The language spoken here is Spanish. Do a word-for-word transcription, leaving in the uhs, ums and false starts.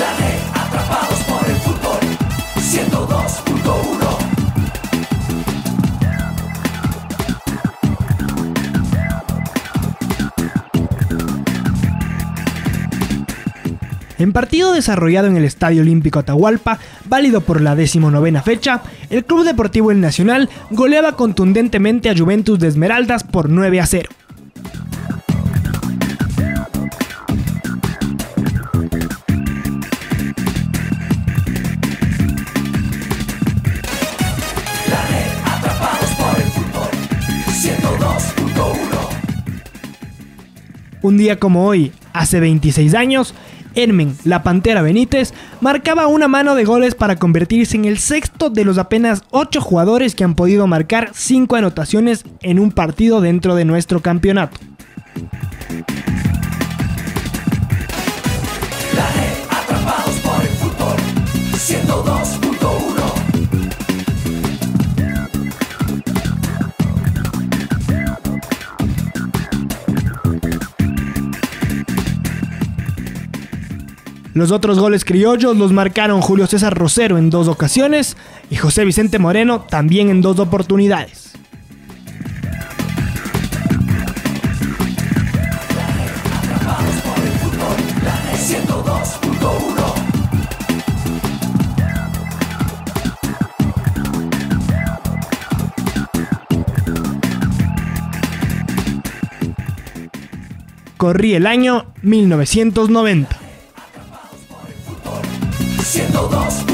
La red, atrapados por el fútbol, ciento dos punto uno. En partido desarrollado en el Estadio Olímpico Atahualpa, válido por la decimonovena fecha, el Club Deportivo El Nacional goleaba contundentemente a Juventus de Esmeraldas por nueve a cero. La red, atrapados por el fútbol, ciento dos punto uno. Un día como hoy, hace veintiséis años, Hermen "La Pantera" Benítez marcaba una mano de goles para convertirse en el sexto de los apenas ocho jugadores que han podido marcar cinco anotaciones en un partido dentro de nuestro campeonato. La red, atrapados por el fútbol, ciento dos punto uno. Los otros goles criollos los marcaron Julio César Rosero en dos ocasiones y José Vicente Moreno también en dos oportunidades. Atrapados por el fútbol, la red, ciento dos punto uno. Corría el año mil novecientos noventa. ciento dos.